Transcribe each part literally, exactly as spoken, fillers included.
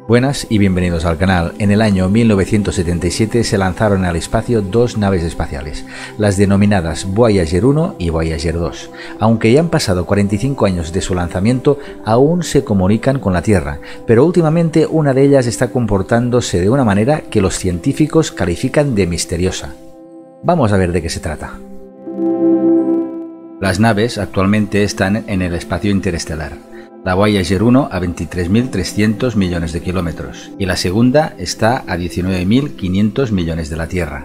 Buenas y bienvenidos al canal. En el año mil novecientos setenta y siete se lanzaron al espacio dos naves espaciales, las denominadas Voyager uno y Voyager dos. Aunque ya han pasado cuarenta y cinco años de su lanzamiento, aún se comunican con la Tierra, pero últimamente una de ellas está comportándose de una manera que los científicos califican de misteriosa. Vamos a ver de qué se trata. Las naves actualmente están en el espacio interestelar. La Voyager uno a veintitrés mil trescientos millones de kilómetros y la segunda está a diecinueve mil quinientos millones de la Tierra.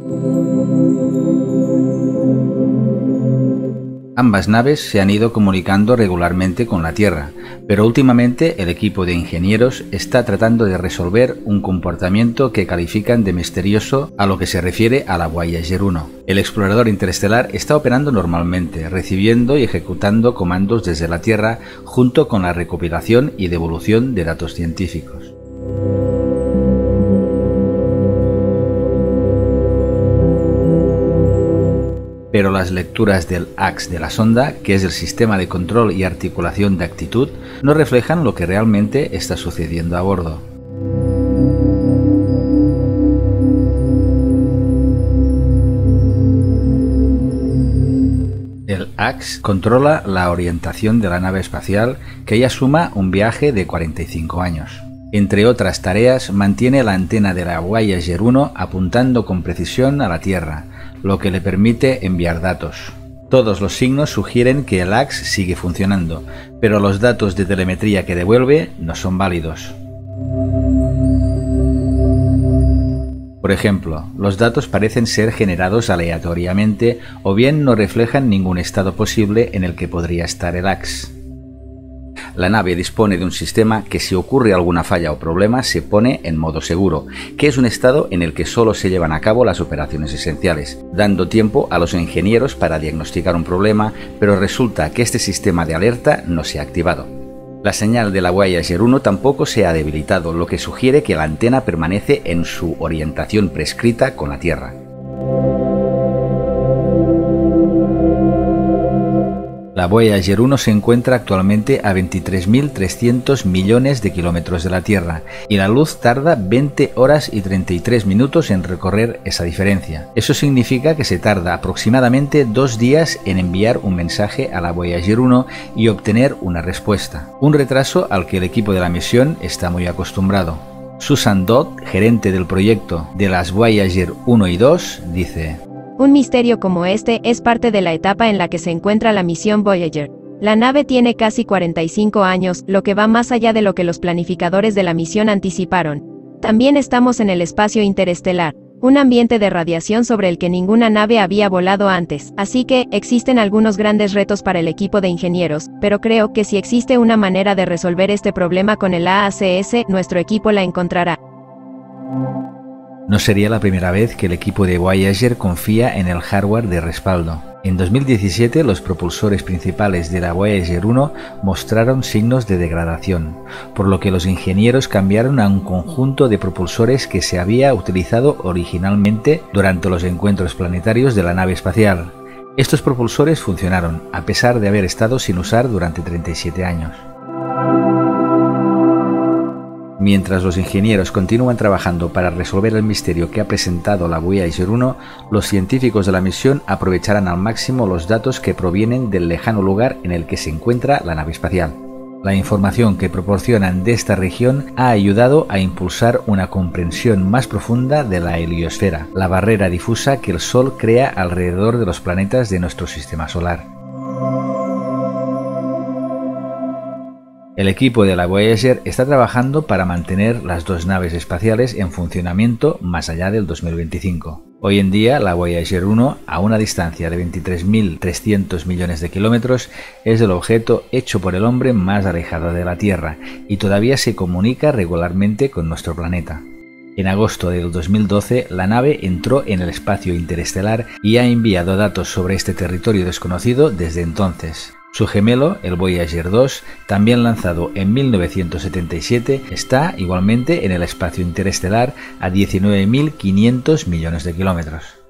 Ambas naves se han ido comunicando regularmente con la Tierra, pero últimamente el equipo de ingenieros está tratando de resolver un comportamiento que califican de misterioso a lo que se refiere a la Voyager uno. El explorador interestelar está operando normalmente, recibiendo y ejecutando comandos desde la Tierra junto con la recopilación y devolución de datos científicos. Pero las lecturas del A X de la sonda, que es el sistema de control y articulación de actitud, no reflejan lo que realmente está sucediendo a bordo. El A X controla la orientación de la nave espacial, que ya suma un viaje de cuarenta y cinco años. Entre otras tareas, mantiene la antena de la Voyager uno apuntando con precisión a la Tierra, lo que le permite enviar datos. Todos los signos sugieren que el A X sigue funcionando, pero los datos de telemetría que devuelve no son válidos. Por ejemplo, los datos parecen ser generados aleatoriamente o bien no reflejan ningún estado posible en el que podría estar el A X. La nave dispone de un sistema que, si ocurre alguna falla o problema, se pone en modo seguro, que es un estado en el que solo se llevan a cabo las operaciones esenciales, dando tiempo a los ingenieros para diagnosticar un problema, pero resulta que este sistema de alerta no se ha activado. La señal de la Voyager uno tampoco se ha debilitado, lo que sugiere que la antena permanece en su orientación prescrita con la Tierra. La Voyager uno se encuentra actualmente a veintitrés mil trescientos millones de kilómetros de la Tierra y la luz tarda veinte horas y treinta y tres minutos en recorrer esa diferencia. Eso significa que se tarda aproximadamente dos días en enviar un mensaje a la Voyager uno y obtener una respuesta, un retraso al que el equipo de la misión está muy acostumbrado. Susan Dodd, gerente del proyecto de las Voyager uno y dos, dice: Un misterio como este es parte de la etapa en la que se encuentra la misión Voyager. La nave tiene casi cuarenta y cinco años, lo que va más allá de lo que los planificadores de la misión anticiparon. También estamos en el espacio interestelar, un ambiente de radiación sobre el que ninguna nave había volado antes, así que existen algunos grandes retos para el equipo de ingenieros, pero creo que si existe una manera de resolver este problema con el A A C S, nuestro equipo la encontrará. No sería la primera vez que el equipo de Voyager confía en el hardware de respaldo. En dos mil diecisiete, los propulsores principales de la Voyager uno mostraron signos de degradación, por lo que los ingenieros cambiaron a un conjunto de propulsores que se había utilizado originalmente durante los encuentros planetarios de la nave espacial. Estos propulsores funcionaron, a pesar de haber estado sin usar durante treinta y siete años. Mientras los ingenieros continúan trabajando para resolver el misterio que ha presentado la Voyager uno, los científicos de la misión aprovecharán al máximo los datos que provienen del lejano lugar en el que se encuentra la nave espacial. La información que proporcionan de esta región ha ayudado a impulsar una comprensión más profunda de la heliosfera, la barrera difusa que el Sol crea alrededor de los planetas de nuestro sistema solar. El equipo de la Voyager está trabajando para mantener las dos naves espaciales en funcionamiento más allá del dos mil veinticinco. Hoy en día, la Voyager uno, a una distancia de veintitrés mil trescientos millones de kilómetros, es el objeto hecho por el hombre más alejado de la Tierra y todavía se comunica regularmente con nuestro planeta. En agosto del dos mil doce, la nave entró en el espacio interestelar y ha enviado datos sobre este territorio desconocido desde entonces. Su gemelo, el Voyager dos, también lanzado en mil novecientos setenta y siete, está igualmente en el espacio interestelar a diecinueve mil quinientos millones de kilómetros.